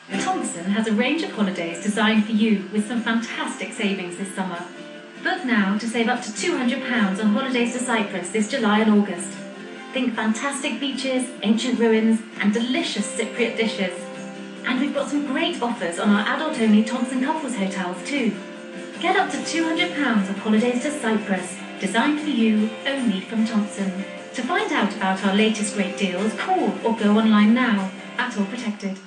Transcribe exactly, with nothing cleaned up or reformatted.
Thomson has a range of holidays designed for you with some fantastic savings this summer. Book now to save up to two hundred pounds on holidays to Cyprus this July and August. Think fantastic beaches, ancient ruins and delicious Cypriot dishes. And we've got some great offers on our adult-only Thomson couples hotels too. Get up to two hundred pounds of holidays to Cyprus, designed for you only from Thomson. To find out about our latest great deals, call or go online now at All Protected.